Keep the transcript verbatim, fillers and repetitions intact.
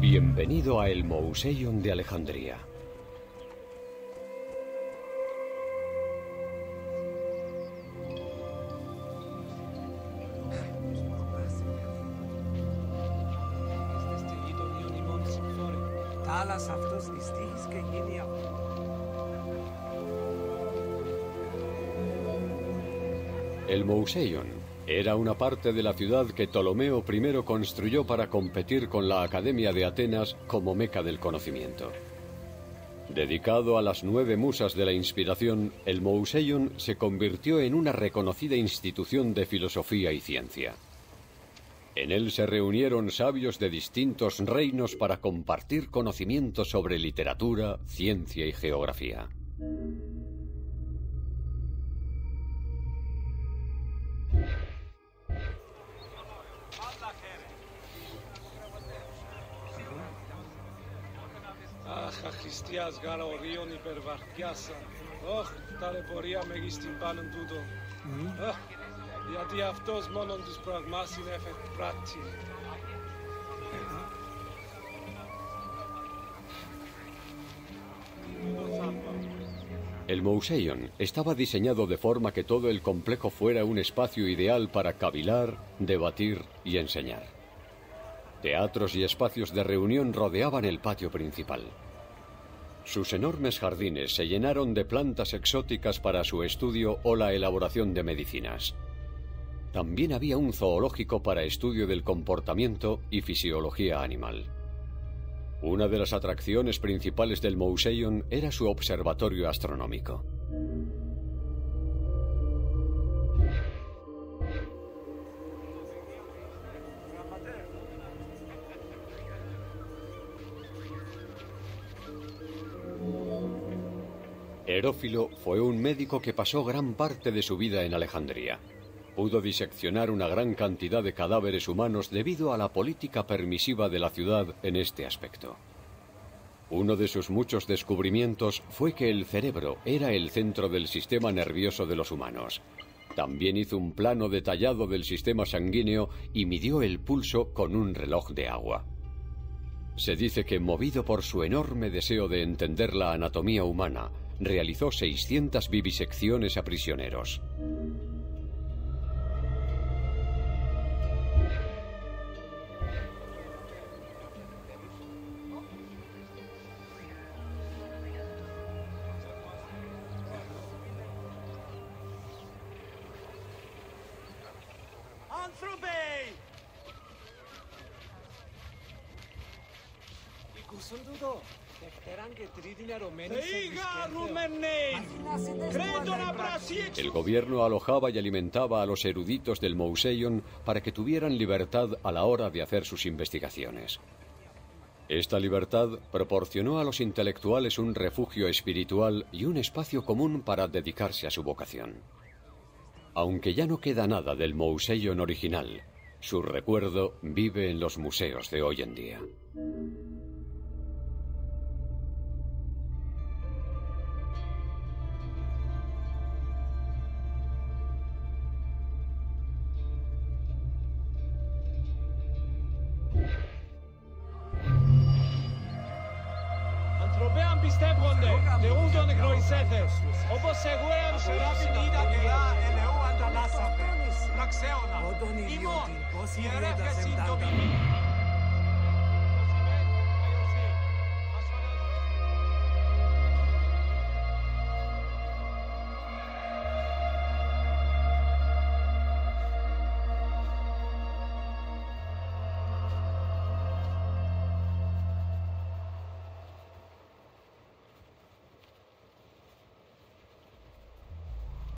Bienvenido a el Mouseion de Alejandría. El Mouseion era una parte de la ciudad que Ptolomeo primero construyó para competir con la Academia de Atenas como meca del conocimiento. Dedicado a las nueve musas de la inspiración, el Mouseion se convirtió en una reconocida institución de filosofía y ciencia. En él se reunieron sabios de distintos reinos para compartir conocimientos sobre literatura, ciencia y geografía. Χριστιάς γάρα ορίων υπερβαρκιάσα. Όχ, ταλαιπωρία μεγίστην πάνων τούτο. Γιατί αυτός μόνον τους πραγμάς είναι εφεκπράτη. El Mouseion estaba diseñado de forma que todo el complejo fuera un espacio ideal para cavilar, debatir y enseñar. Teatros y espacios de reunión rodeaban el patio principal. Sus enormes jardines se llenaron de plantas exóticas para su estudio o la elaboración de medicinas. También había un zoológico para estudio del comportamiento y fisiología animal. Una de las atracciones principales del Mouseion era su observatorio astronómico. Herófilo fue un médico que pasó gran parte de su vida en Alejandría. Pudo diseccionar una gran cantidad de cadáveres humanos debido a la política permisiva de la ciudad en este aspecto. Uno de sus muchos descubrimientos fue que el cerebro era el centro del sistema nervioso de los humanos. También hizo un plano detallado del sistema sanguíneo y midió el pulso con un reloj de agua. Se dice que, movido por su enorme deseo de entender la anatomía humana, realizó seiscientas vivisecciones a prisioneros. El gobierno alojaba y alimentaba a los eruditos del Mouseion para que tuvieran libertad a la hora de hacer sus investigaciones. Esta libertad proporcionó a los intelectuales un refugio espiritual y un espacio común para dedicarse a su vocación. Aunque ya no queda nada del Mouseion original, su recuerdo vive en los museos de hoy en día. Όπως εγώ εμφυλάβει είδα κελά ελαιού αντανάσαπε. Πραξέωνα. Ήμον, η ερέφεση το μημή.